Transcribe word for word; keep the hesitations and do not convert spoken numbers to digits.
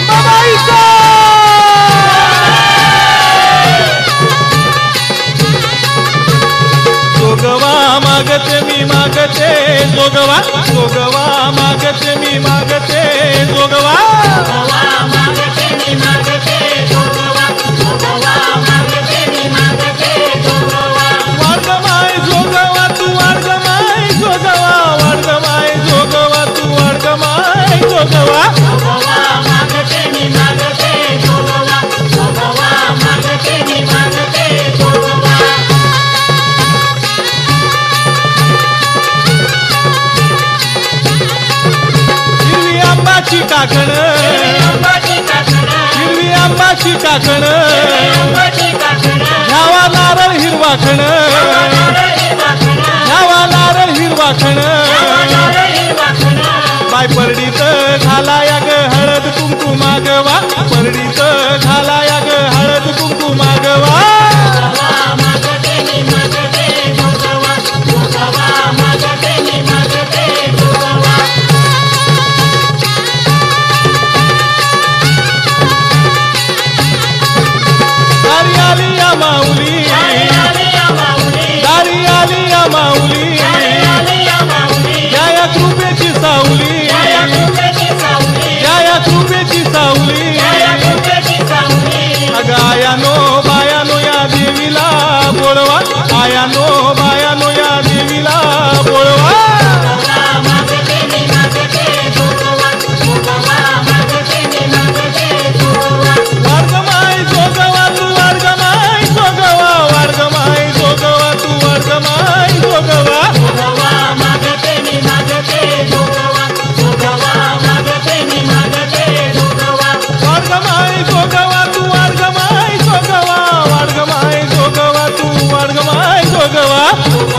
अंबाबाईचा जोगवा मागते मी मागते जोगवा जोगवा मागते मी मागते जोगवा मागते मी मागते जोगवा जोगवा मागते मी मागते जोगवा वाडगमाय जोगवा तू वाडगमाय जोगवा वाडगमाय जोगवा तू वाडगमाय जोगवा मागते मी मागते जोगवा जोगवा मागते मी मागते जोगवा हिरवी आंबाची काकण हिरवी आंबाची काकण ह्यावा नारळ हिरवा खण ह्यावा नारळ हिरवा खण बाय परडीत घालाया ग हळद कुंकू मागवा परडीत घालाया ग हळद कुंकू मागवा मागते मी मागते जोगवा जोगवा मागते मी मागते जोगवा दारी आली या माऊली दारी आली या माऊली या या कृपेची सावली या या कृपेची सावली अगं आयानो बायानो या देवीला बोलवा आयानो बायानो या देवीला बोलवा मागते मी मागते जोगवा जोगवा मागते मी मागते जोगवा वाडगमाय जोगवा तू वाडगमाय जोगवा वाडगमाय जोगवा तू वाडगमाय जोगवा मागते मी मागते जोगवा जोगवा मागते मी मागते जोगवा वाडगमाय जोगवा तू वाडगमाय जोगवा वाडगमाय जोगवा तू वाडगमाय जोगवा